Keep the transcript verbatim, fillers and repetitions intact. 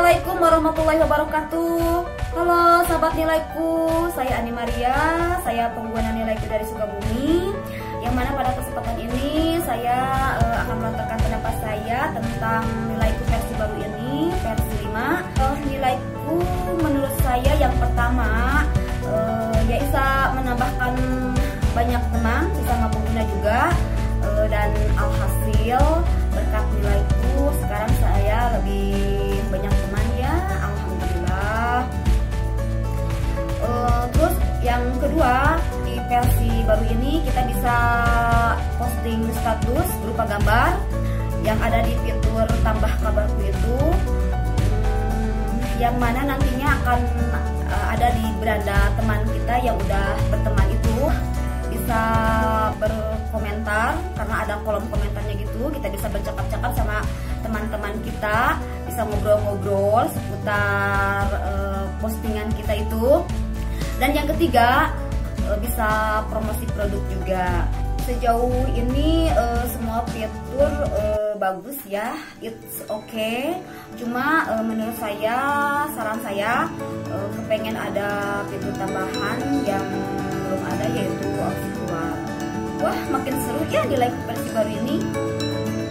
Assalamualaikum warahmatullahi wabarakatuh. Halo sahabat nilaiku, saya Ani Maria, saya pengguna nilaiku dari Sukabumi. Yang mana pada kesempatan ini saya uh, akan melontarkan pendapat saya tentang nilaiku versi baru ini, versi lima. Uh, nilaiku menurut saya yang pertama uh, ya bisa menambahkan banyak teman sesama pengguna juga, uh, dan alhasil berkat nilaiku sekarang saya lebih banyak teman ya, alhamdulillah. Uh, terus yang kedua, di versi baru ini kita bisa posting status berupa gambar yang ada di fitur tambah kabarku itu, hmm, yang mana nantinya akan uh, ada di beranda teman kita yang udah berteman itu bisa berkomentar, karena ada kolom komentarnya gitu. Kita bisa bercakap-cakap sama teman-teman kita, bisa ngobrol-ngobrol seputar uh, postingan kita itu. Dan yang ketiga, uh, bisa promosi produk juga. Sejauh ini uh, semua fitur uh, bagus ya, it's okay. Cuma uh, menurut saya, saran saya uh, kepengen ada fitur tambahan yang belum ada, yaitu opsi keluar. Wah, makin seru ya nilai versi baru ini.